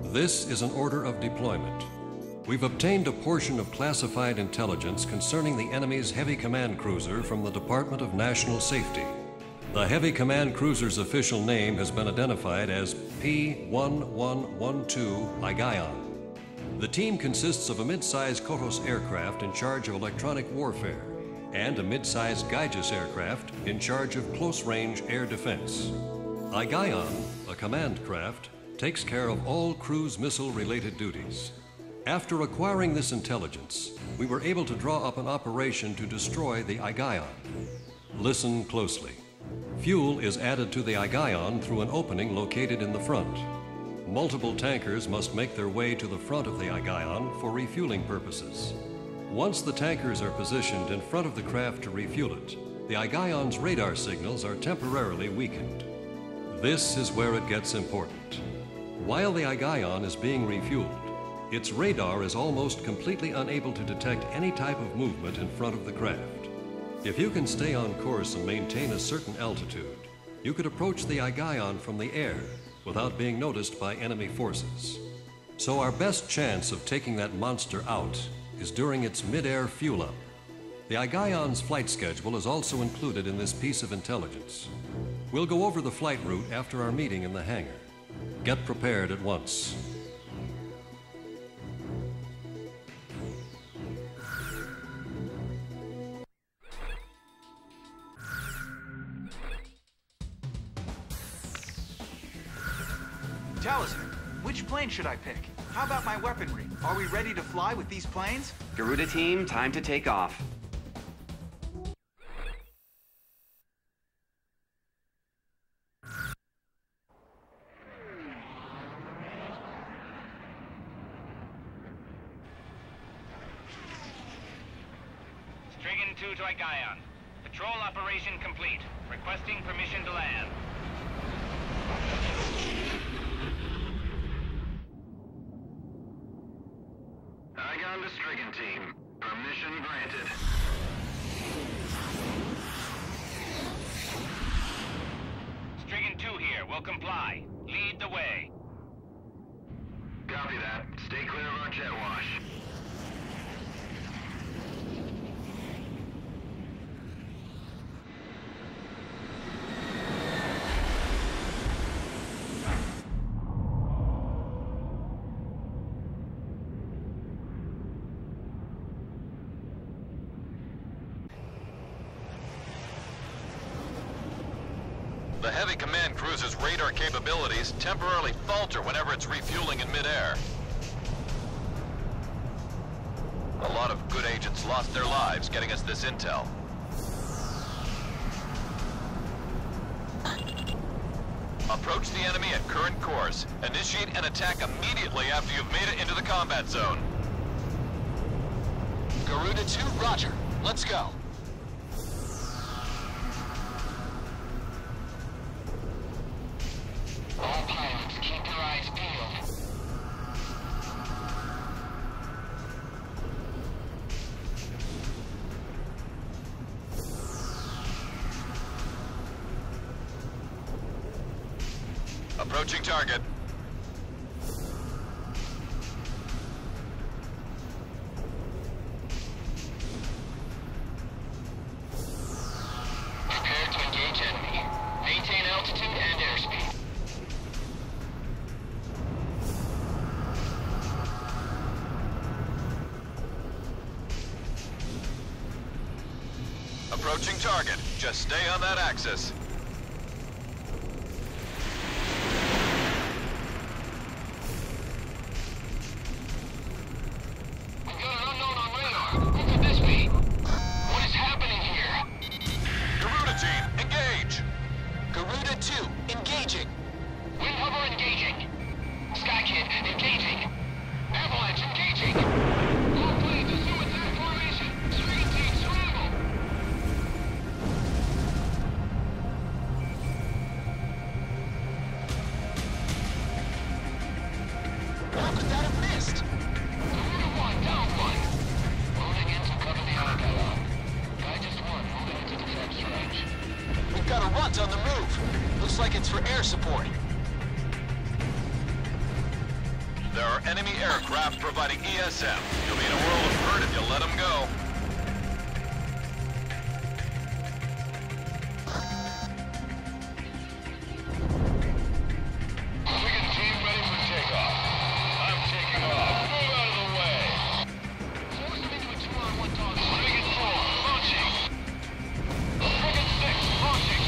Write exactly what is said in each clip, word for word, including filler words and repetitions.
This is an order of deployment. We've obtained a portion of classified intelligence concerning the enemy's heavy command cruiser from the Department of National Safety. The heavy command cruiser's official name has been identified as P one one one two Igaion. The team consists of a mid-sized Kotos aircraft in charge of electronic warfare and a mid-sized Gaijus aircraft in charge of close-range air defense. Igaion, a command craft, takes care of all cruise missile-related duties. After acquiring this intelligence, we were able to draw up an operation to destroy the Igaion. Listen closely. Fuel is added to the Igaion through an opening located in the front. Multiple tankers must make their way to the front of the Igaion for refueling purposes. Once the tankers are positioned in front of the craft to refuel it, the Igaion's radar signals are temporarily weakened. This is where it gets important. While the Igaion is being refueled, its radar is almost completely unable to detect any type of movement in front of the craft. If you can stay on course and maintain a certain altitude, you could approach the Igaion from the air without being noticed by enemy forces. So our best chance of taking that monster out is during its mid-air fuel-up. The Igaion's flight schedule is also included in this piece of intelligence. We'll go over the flight route after our meeting in the hangar. Get prepared at once. Talisman, which plane should I pick? How about my weaponry? Are we ready to fly with these planes? Garuda team, time to take off. Strigan two to Igaion. Patrol operation complete. Requesting permission to land. Igaion to Strigan team. Permission granted. Strigan two here. Will comply. Lead the way. Copy that. Stay clear of our jet wash. The heavy command cruiser's radar capabilities temporarily falter whenever it's refueling in midair. A lot of good agents lost their lives getting us this intel. Approach the enemy at current course. Initiate an attack immediately after you've made it into the combat zone. Garuda two, roger. Let's go. All pilots, keep your eyes peeled. Approaching target. Prepare to engage enemy. Maintain altitude and airspeed. Approaching target. Just stay on that axis. We've got an unknown on radar. Who could this be? What is happening here? Garuda team, engage! Garuda two, engaging. Wind hover engaging. Sky Kid engaging. Avalanche engaging. All planes assume attack formation. Screen team scramble. How could that have missed? Garuda one, down one. Moving in to cover the Igaion. Gaijus one, moving into defense range. We've got a runt on the move. Looks like it's for air support. There are enemy aircraft providing E S M. You'll be in a world of hurt if you let them go. Stricken team ready for takeoff. I'm taking off. Move out of the way. Force them into a two-on-one dog. Stricken four, launching. Stricken six, launching.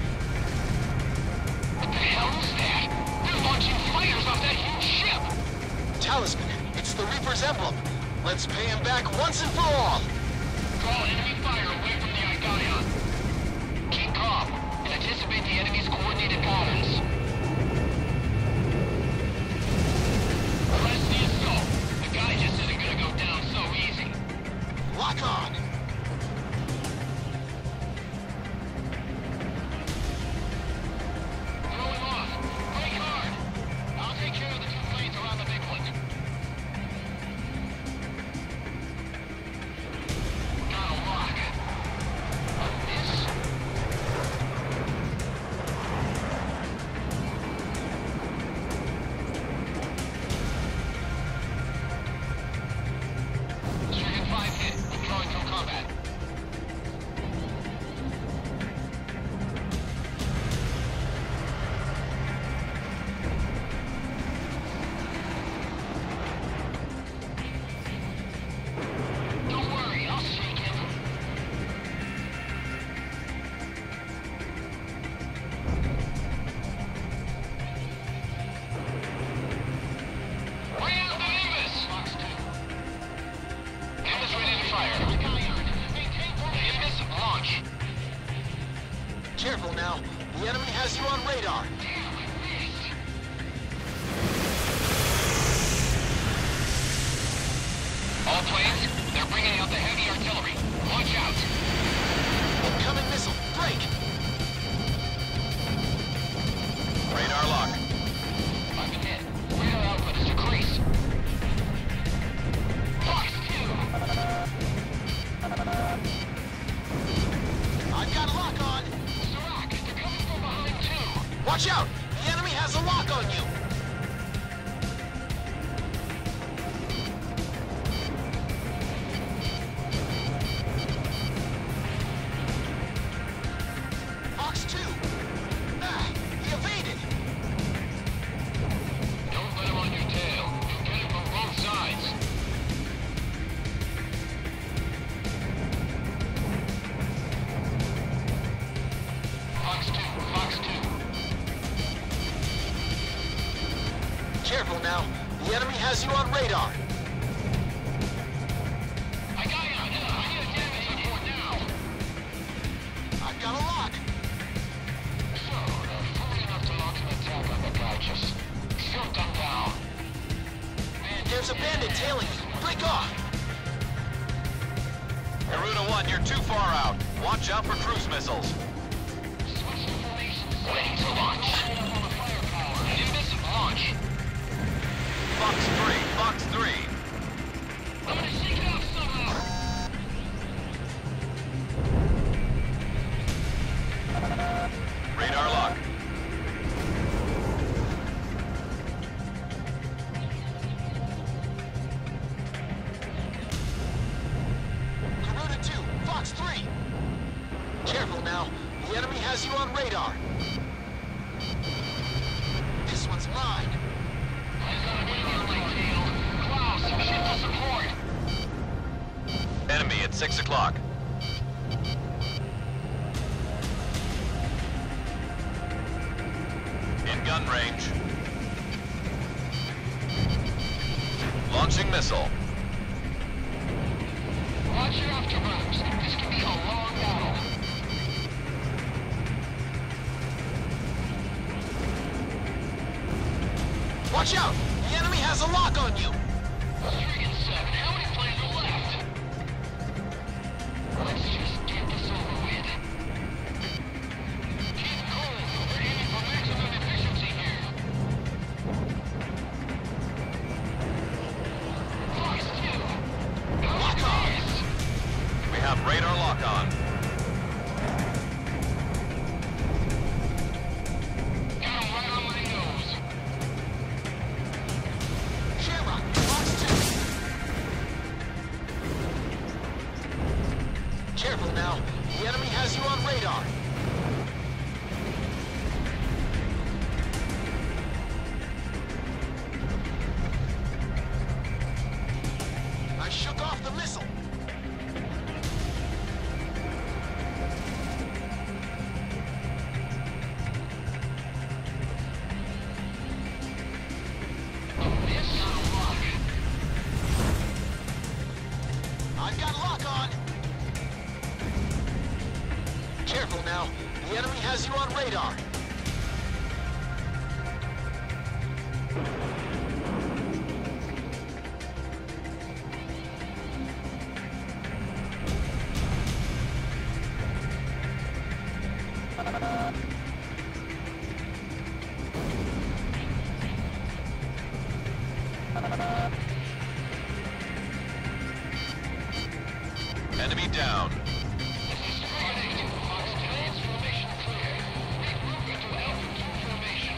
What the hell is that? They're launching fighters off that huge ship. Talisman, it's the Reaper's emblem. Let's pay him back once and for all. Draw enemy fire away from the Igaion. Keep calm and anticipate the enemy's coordinated patterns. Press the assault. The guy just isn't gonna go down so easy. Lock on. Throwing off. Brake hard. I'll take care of the two planes around the big one. Got a lock. This? Stricken five hit. Withdrawing from combat. Don't worry, I'll shake him. Bring out the Nimbus! Fox two. Nimbus ready to fire. Nimbus launch. Careful now. The enemy has you on radar. Damn, I missed. All planes, they're bringing out the heavy artillery. Watch out. Incoming missile. Break. Radar lock. I've been hit. Radar output is decreased. Fox two. I've got a lock on. Serac, they're coming from behind too. Watch out. The enemy has a lock on you. Fox two. Ah, he evaded. Don't let him on your tail. You'll get him from both sides. Fox two, Fox two. Careful now. The enemy has you on radar. I got you. I need a damage report now. I've got a lock. So, they're fool enough to launch an attack on the guy. Just shoot them down. There's a bandit tailing you. Break off. Garuda one, you're too far out. Watch out for cruise missiles. Switch to formations. Ready to launch. Firepower. Nimbus launch. Fox three, Fox three. I'm gonna shake it off somehow. Radar lock. Garuda two, Fox three. Careful now. The enemy has you on radar. This one's mine. I've got a radar on my tail. Klaus, ship to support. Enemy at six o'clock. In gun range. Launching missile. Watch your afterburners. This could be a long battle. Watch out! The enemy has a lock on you! Stricken seven, how many planes are left? Let's just get this over with. Keep cool. We're aiming for maximum efficiency here. Fox two. Lock on! We have radar lock on. Got him right on my nose. The enemy has you on radar. Enemy down. Transformation clear. Regroup into Alpha two formation.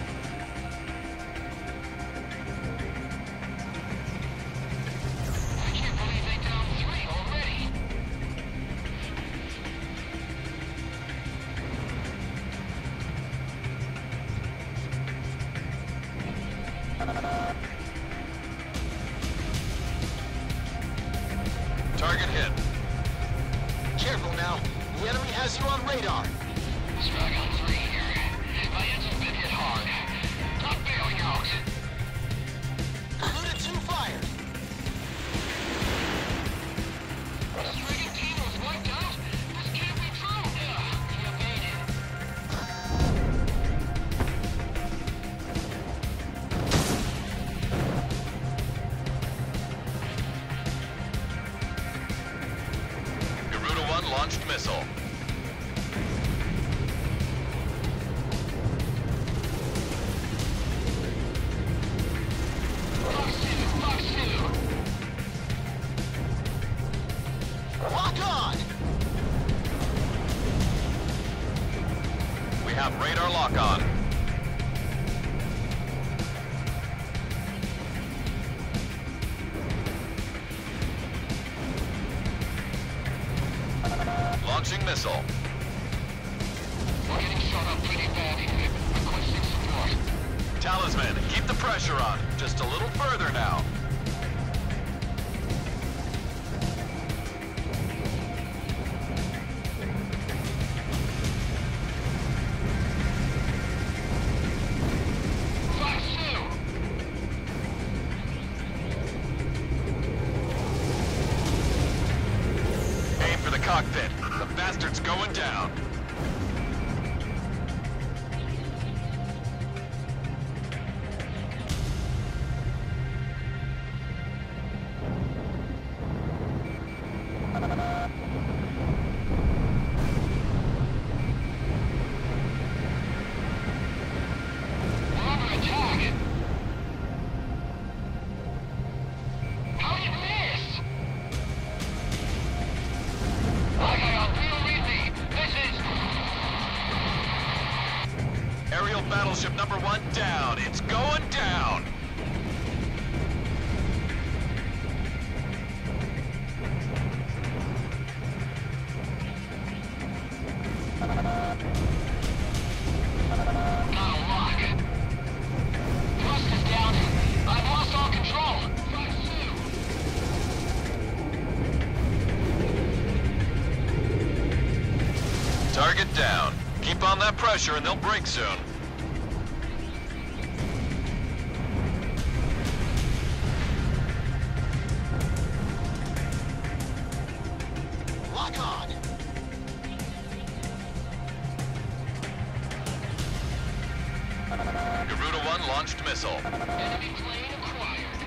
I can't believe they down three already. Target hit. Careful now. The enemy has you on radar. Strike on three here. My engine's been hit hard. Not bailing out. Garuda two fired. The striking team was wiped out? This can't be true! Ugh, he evaded. Garuda one launched missile. Fox two, Fox two. Lock on. We have radar lock on. Launching missile. We're getting shot up pretty bad here. Requesting support. Talisman, keep the pressure on. Just a little further now. Fox two. Aim for the cockpit. The bastard's going down. We're under attack. How did you miss? Okay, I'll read me. This is... Aerial battleship number one down. It's going down. Got a lock. Thrust is down. I've lost all control. Fox two. Target down. Keep on that pressure and they'll break soon. Lock on. Garuda one launched missile. Enemy plane acquired.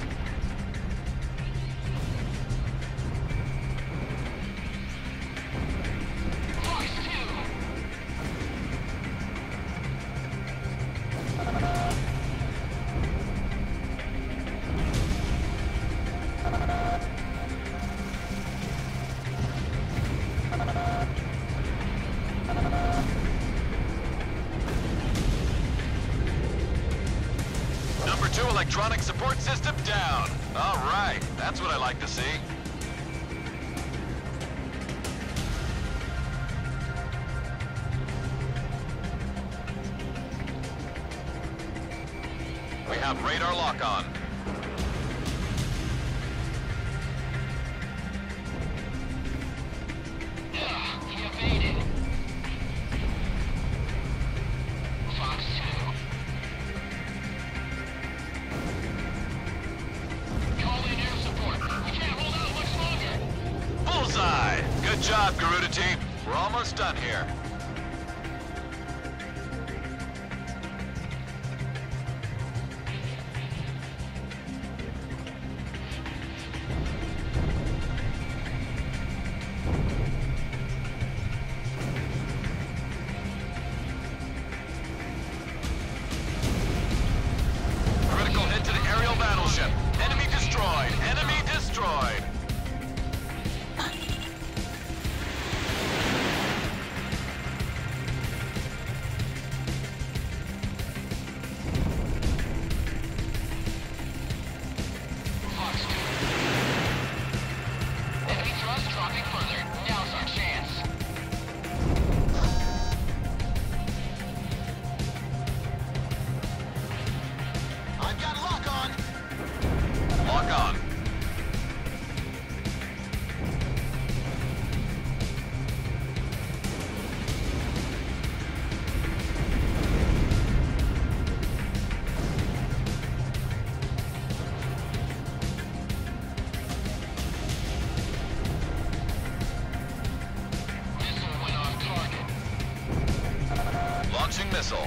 Fox two. Number two electronic support system down. All right, that's what I like to see. We have radar lock on. Ugh, he evaded. Fox two. Call in air support. We can't hold out much longer. Bullseye! Good job, Garuda team. We're almost done here. ship. Enemy destroyed. Enemy destroyed. Enemy thrust dropping further. Now's our chance. I've got lock on. Lock on. Missile went off target. Launching missile.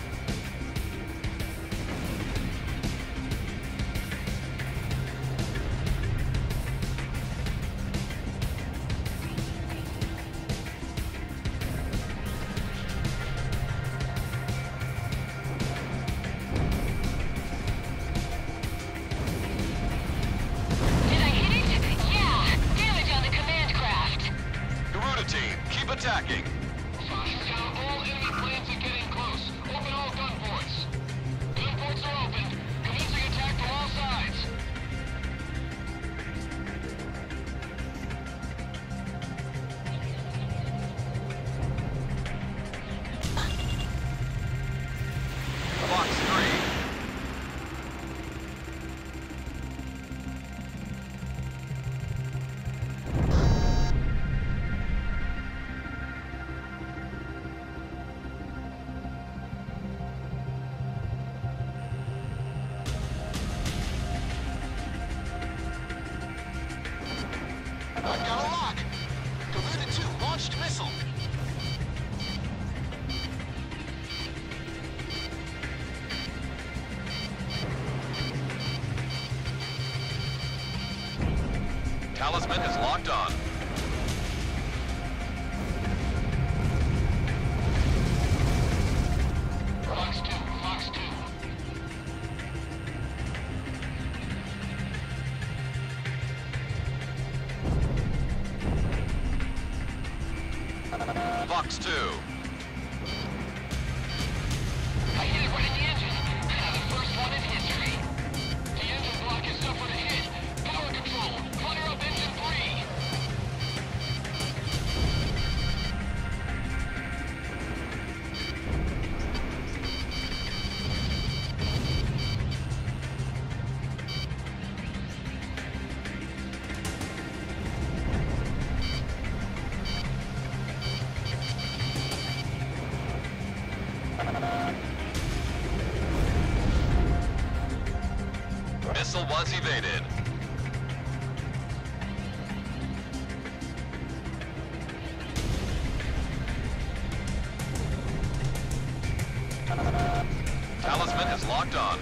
Did I hit it? Yeah! Damage on the command craft. Garuda team, keep attacking. Fox down. All enemy planes are getting close. Open all gun ports. Gun ports are open. Commencing attack from all sides. Fox three. I've got a lock. Garuda two launched missile. Talisman is locked on. Fox two. Fox two. Fox two. I hit it right in the engine. The first one in history. The engine block has suffered a hit. Power control. Fire up engine three. Missile was evaded. Talisman is locked on.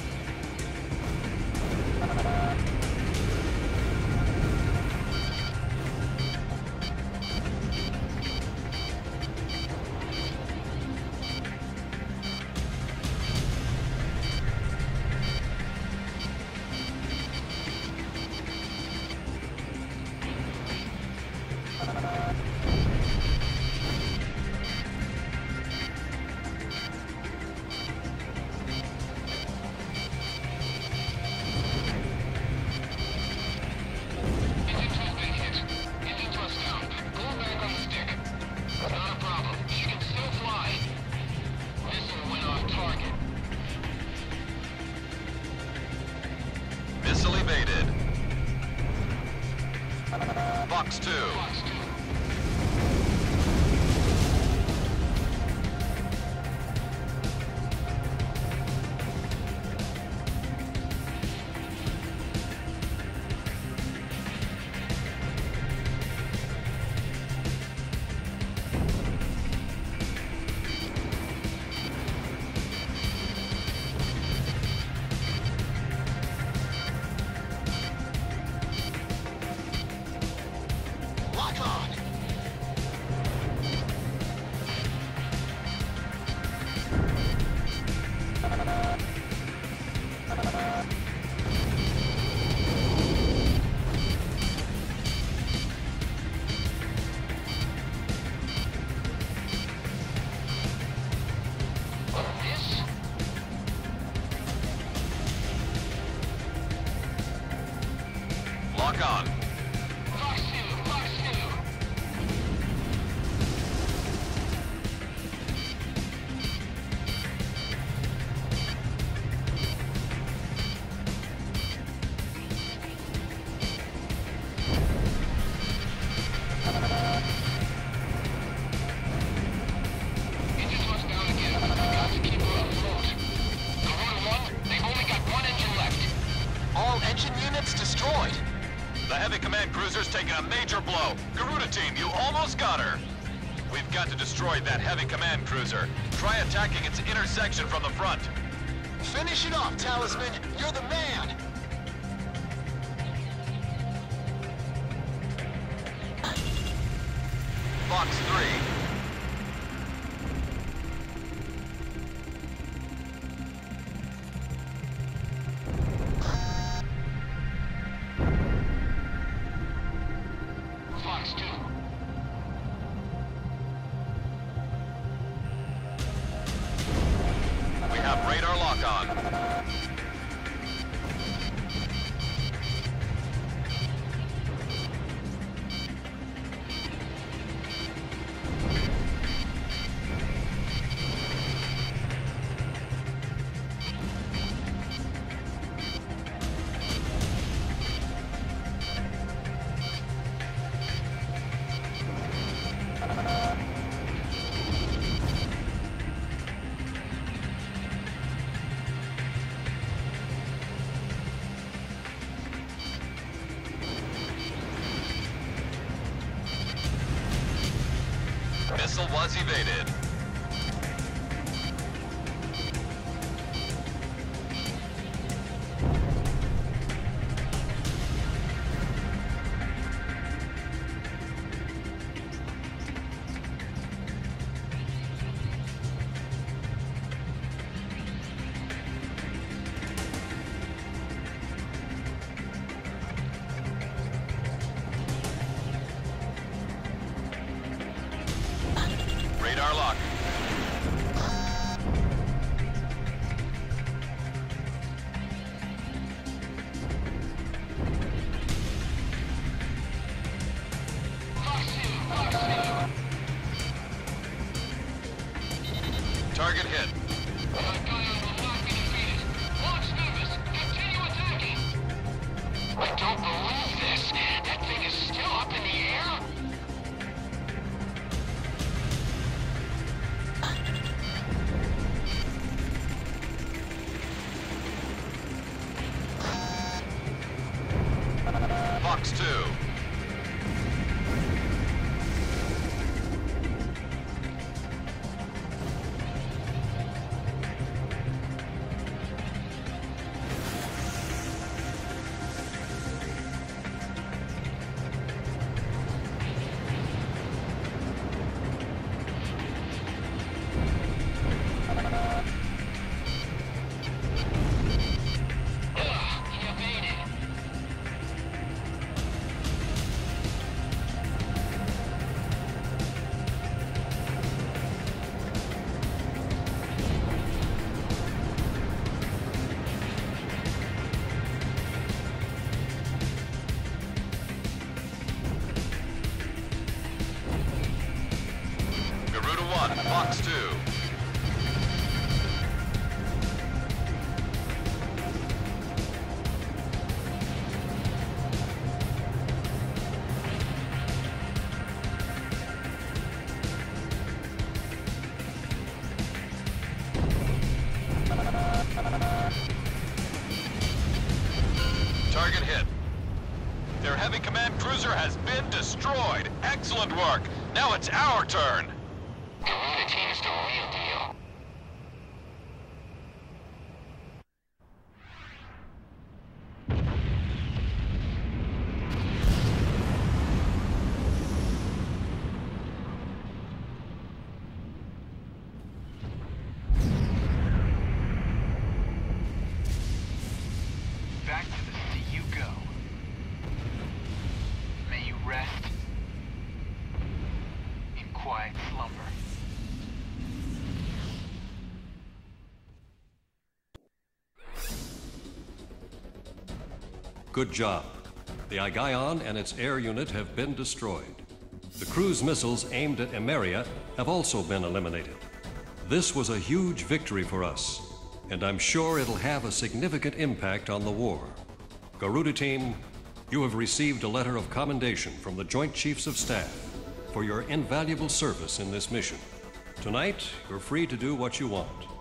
Engine two's been hit. Engine thrust down. Pull back on the stick. Not a problem. She can still fly. Missile went off target. Missile evaded. Fox two. Fox two. Lock The heavy command cruiser's taking a major blow. Garuda team, you almost got her. We've got to destroy that heavy command cruiser. Try attacking its intersection from the front. Finish it off, Talisman. You're the man. Fox three. Fox two. We have radar lock on. Missile was evaded. Radar lock. Target hit. I don't believe this. That thing is still up in the air. Fox two. Fox two. Target hit. Their heavy command cruiser has been destroyed. Excellent work. Now it's our turn. Garuda team is the real deal. Back to the sea you go. May you rest in quiet slumber. Good job. The Igaion and its air unit have been destroyed. The cruise missiles aimed at Emeria have also been eliminated. This was a huge victory for us, and I'm sure it'll have a significant impact on the war. Garuda team, you have received a letter of commendation from the Joint Chiefs of Staff for your invaluable service in this mission. Tonight, you're free to do what you want.